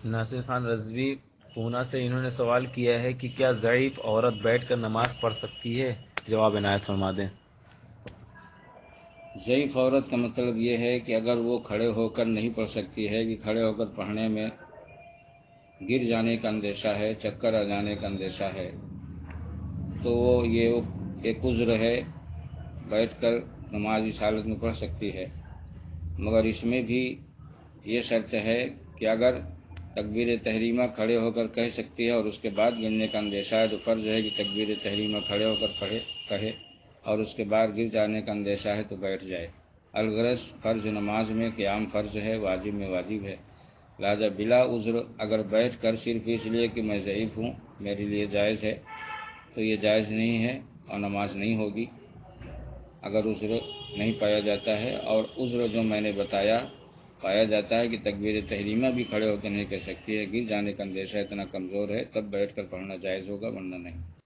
ناصر خان رضوی پونا سے انہوں نے سوال کیا ہے کہ کیا ضعیف عورت بیٹھ کر نماز پڑھ سکتی ہے؟ جواب عنایت فرما دیں۔ ضعیف عورت کا مطلب یہ ہے کہ اگر وہ کھڑے ہو کر نہیں پڑھ سکتی ہے کہ کھڑے ہو کر پڑھنے میں گر جانے کا اندیشہ ہے، چکر آ جانے کا اندیشہ ہے، تو یہ ایک عذر ہے، بیٹھ کر نماز اس حالت میں پڑھ سکتی ہے، مگر اس میں بھی یہ شرط ہے کہ اگر تکبیر تحریمہ کھڑے ہو کر کہہ سکتی ہے اور اس کے بعد گرنے کا اندیشہ ہے تو فرض ہے کہ تکبیر تحریمہ کھڑے ہو کر کہے اور اس کے بعد گر جانے کا اندیشہ ہے تو بیٹھ جائے۔ الغرض فرض نماز میں قیام فرض ہے، واجب میں واجب ہے، لہذا بلا عذر اگر بیٹھ کر صرف اس لیے کہ میں ضعیف ہوں میرے لیے جائز ہے تو یہ جائز نہیں ہے اور نماز نہیں ہوگی اگر عذر نہیں پایا جاتا ہے۔ اور عذر جو میں نے بتایا پایا جاتا ہے کہ تکبیر تحریمہ بھی کھڑے ہو کے نہیں کر سکتی ہے، گر جانے کا اندیشہ اتنا کمزور ہے، تب بیٹھ کر پڑھنا جائز ہوگا ورنہ نہیں۔